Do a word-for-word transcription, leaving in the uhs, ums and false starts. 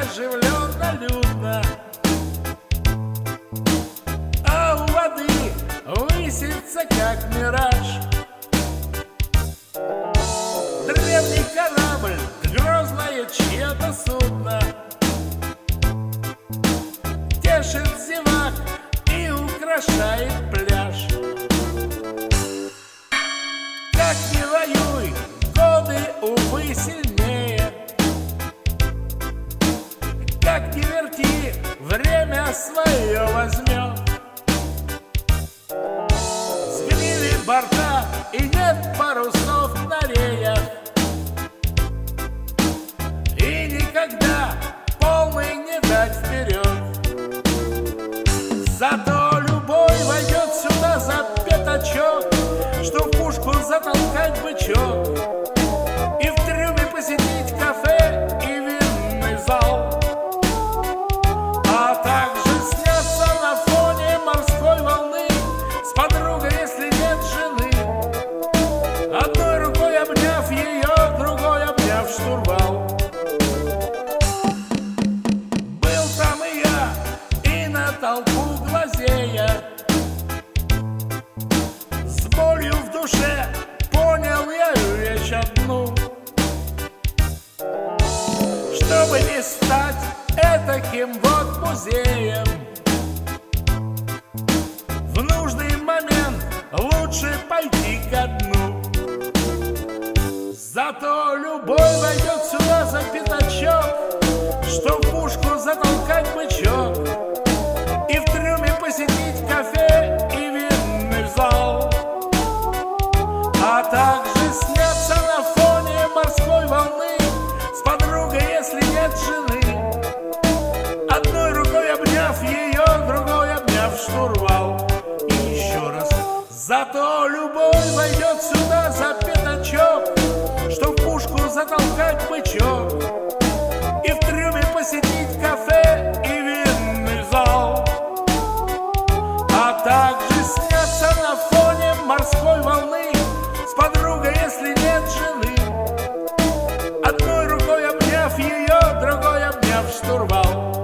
оживленно, людно, а у воды высится, как мираж, древний корабль, грозное чье-то судно, тешит зевак и украшает пляж. Как не воюй, годы, увы, сильнее, как не верти, время свое возьмет. Сгнили борта и нет парусов на реях, и никогда полный не дать вперед. Зато любой войдет сюда за пятачок, что в пушку затолкать бычок, и в трюме посетить кафе и винный зал, а также сняться на фоне морской волны с подругой, если нет жены, одной рукой обняв ее, другой обняв штурвал. Был там и я, и на толпу глазея, с болью в душе понял я вещь одну: чтобы не стать этаким вот музеем, в нужный момент лучше пойти ко дну. Зато любой войдет сюда за пятачок, что в пушку затолкать бычок, и в трюме посетить кафе и винный зал, а также сняться на фоне морской волны с подругой, если нет жены, одной рукой обняв ее, другой обняв штурвал. И еще раз: зато любой войдет сюда за пятачок, что в пушку затолкать бычок, и в трюме посетить кафе и винный зал, а также сняться на фоне морской волны с подругой, если нет жены, одной рукой обняв ее, другой обняв штурвал.